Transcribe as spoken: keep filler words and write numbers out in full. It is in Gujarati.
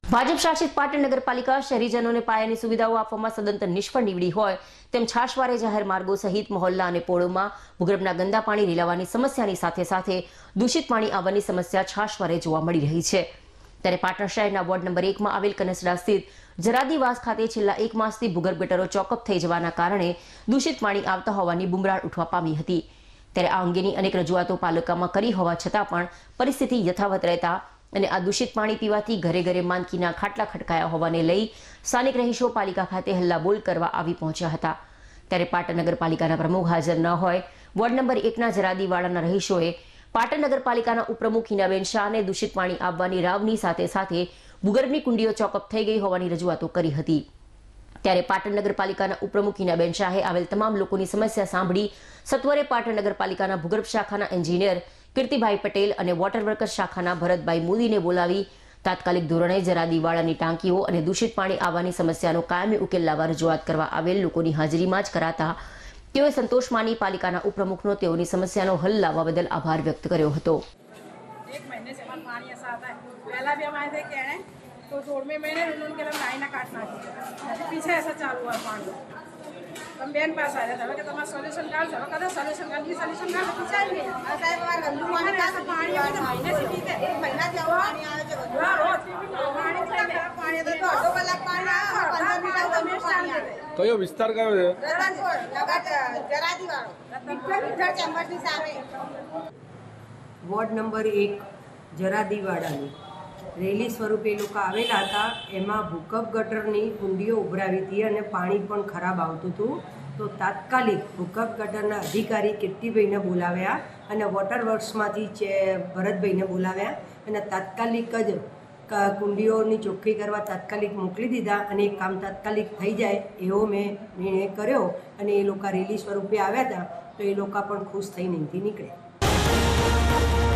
ભાજપ શાસિત પાટણ નગરપાલિકા શહેરીજનોને પાયાની સુવિધાઓ આપવામાં સદંતર નિષ્ફળ નીવડી હોય તેમ છાશવારે જાહેર માર્ગો સહિત મહોલ્લા અને પોળોમાં ભૂગર્ભના ગંદા પાણી રેલાવાની સમસ્યાની સાથે સાથે દૂષિત પાણી આવવાની સમસ્યા છાશવારે જોવા મળી રહી છે। ત્યારે પાટણ શહેરના વોર્ડ નંબર એકમાં આવેલ કનસડા સ્થિત જરાદીવાસ ખાતે છેલ્લા એક માસથી ભૂગર્ભ ગટરો ચોકઅપ થઈ જવાના કારણે દૂષિત પાણી આવતા હોવાની બુમરાણ ઉઠવા પામી હતી। ત્યારે આ અંગેની અનેક રજૂઆતો પાલિકામાં કરી હોવા છતાં પણ પરિસ્થિતિ યથાવત રહેતા અને આ દૂષિત પાણી પીવાથી ઘરે ઘરે માંદગીના ખાટલા ખટકાયા હોવાને લઈ સ્થાનિક રહીશો પાલિકા ખાતે હલ્લાબોલ કરવા આવી પહોંચ્યા હતા। ત્યારે પાટણ નગરપાલિકાના પ્રમુખ હાજર ન હોય વોર્ડ નંબર એકના જરાદીવાડાના રહીશોએ પાટણ નગરપાલિકાના ઉપપ્રમુખ હિનાબેન શાહને દૂષિત પાણી આવવાની રાવની સાથે સાથે ભૂગર્ભની કુંડીઓ ચોકઅપ થઈ ગઈ હોવાની રજૂઆતો કરી હતી। ત્યારે પાટણ નગરપાલિકાના ઉપપ્રમુખ હિનાબેન શાહે આવેલ તમામ લોકોની સમસ્યા સાંભળી સત્વરે પાટણ નગરપાલિકાના ભૂગર્ભ શાખાના એન્જિનિયર કીર્તિભાઈ પટેલ અને વોટર વર્કર્સ શાખાના ભરતભાઈ મોદીને બોલાવી તાત્કાલિક ધોરણે જરાદીવાડાની ટાંકીઓ અને દૂષિત પાણી આવવાની સમસ્યાનો કાયમી ઉકેલ લાવવા રજૂઆત કરવા આવેલ લોકોની હાજરીમાં જ કરાતા તેઓએ સંતોષ માની પાલિકાના ઉપપ્રમુખનો તેઓની समस्याનો हल लाववा बदल आभार व्यक्त કર્યો હતો। एक महीने से हमारा पानी ऐसा आता है, पहला भी हम आए थे कहने तो जोड़ में मैंने उन्होंने कहा नाई ना काटना चाहिए, पीछे ऐसा चालू हुआ पानी हम बेन पास आ रहे थे कि तुम्हारा सोल्यूशन काट चलो कहते सोल्यूशन काट की सोल्यूशन काट पीछे आएंगे साहब हमारा गंदू पानी का पानी है महीने से ठीक है एक महीना से पानी आवे છે બધું રોજ પાણી છે પાણી તો અડધો કલાક પાણી આવે પંદર મિનિટ ગંદુ પાણી આવે। કયો વિસ્તાર કયો છે? રતનપુર લગત જરાદીવાળો વિઠ્ઠલ ચેમ્બરની સામે વોર્ડ નંબર એક જરાદીવાડાની રેલી સ્વરૂપે લોકો આવેલા હતા। એમાં ભૂકંપ ગટરની કુંડીઓ ઉભરાવી હતી અને પાણી પણ ખરાબ આવતું હતું। તો તાત્કાલિક ભૂકંપ ગટરના અધિકારી કીર્તિભાઈને બોલાવ્યા અને વોટર વર્ક્સમાંથી ભરતભાઈને બોલાવ્યા અને તાત્કાલિક જ કુંડીઓની ચોખ્ખાઈ કરવા તાત્કાલિક મોકલી દીધા અને એ કામ તાત્કાલિક થઈ જાય એવો મેં નિર્ણય કર્યો અને એ લોકો રેલી સ્વરૂપે આવ્યા હતા તો એ લોકો પણ ખુશ થઈને અહીંથી નીકળ્યા।